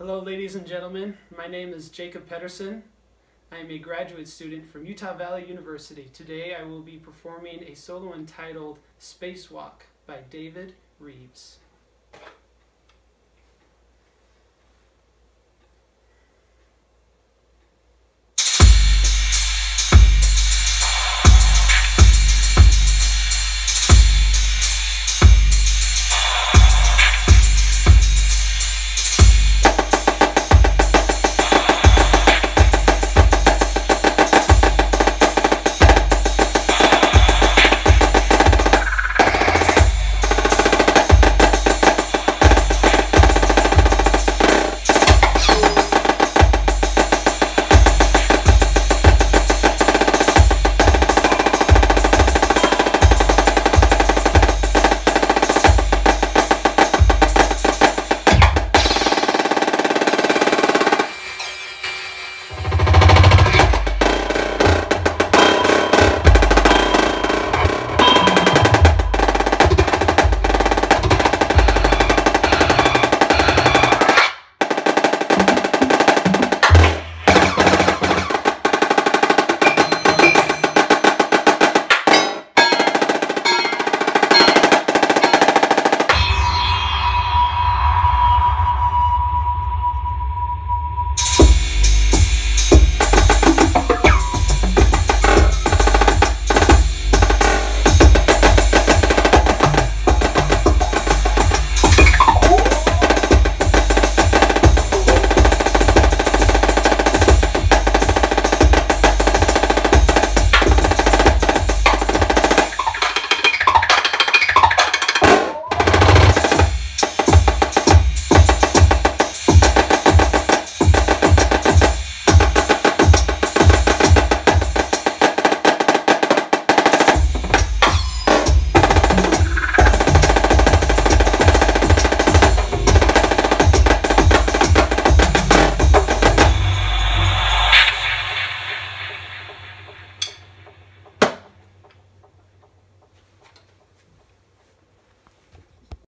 Hello ladies and gentlemen, my name is Jacob Pedersen. I am a graduate student from Utah Valley University. Today I will be performing a solo entitled Spacewalk by David Reeves.